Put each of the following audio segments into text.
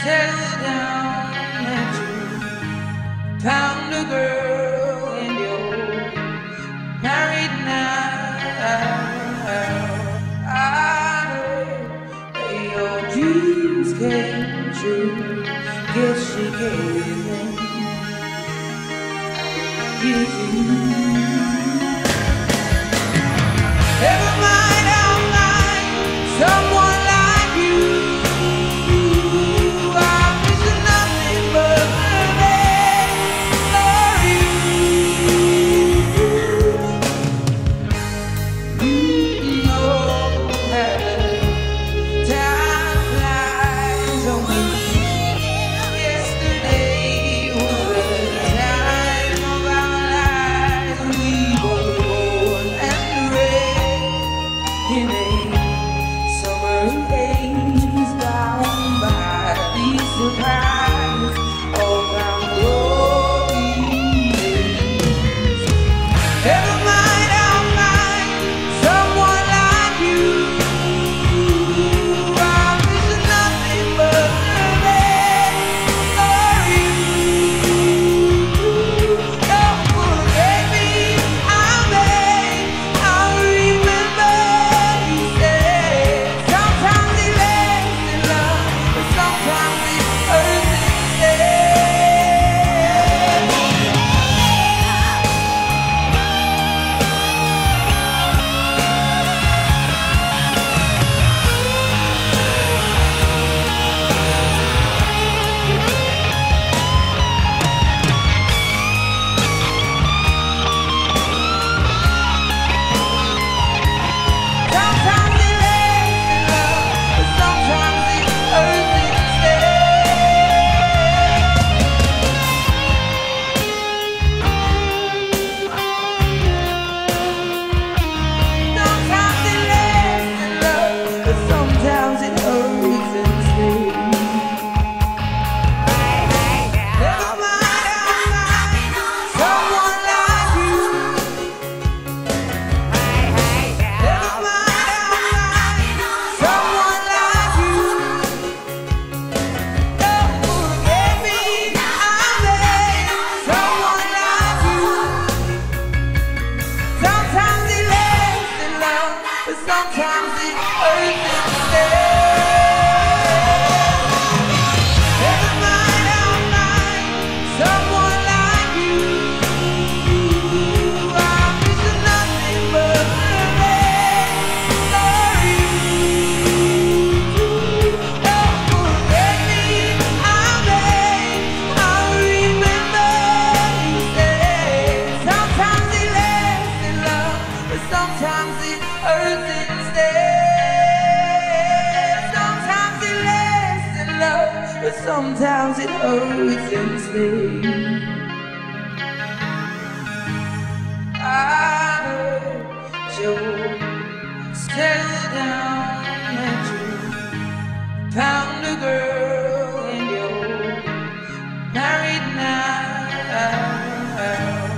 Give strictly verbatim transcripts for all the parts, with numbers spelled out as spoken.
settle down and you found a girl and you're married now. I heard your dreams came true. Guess she gave them. You. Never mind, I'll find someone like you. I'm missing nothing but the best for you. You know how time flies away. Yesterday was the time of our lives. We were born and raised in a summer haze, bound by the surprise of our glory days. Never mind, I'll find someone like you. I'm missing nothing but the best for you. Don't forget me, I'll make, I'll remember. You said sometimes it lasts in love, but sometimes it hurts instead. Sometimes it lasts in love, but sometimes it hurts instead. Sometimes it lasts in love, but sometimes it hurts instead. Never mind, I'll find someone like you. Never mind, I'll find someone like you. Don't forget me, I'll make someone like you. Sometimes it lasts in love, but sometimes it hurts instead. Never mind, I'll find someone like you. I'm missing nothing but the best for you. Don't forget me, I'll make, I'll remember. You said sometimes it lasts in love, but sometimes it hurts instead. Sometimes it lasts in love, but sometimes it hurts instead. I heard you settle down and you found a girl and you're married now.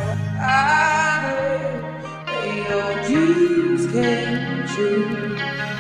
I heard your dreams came true.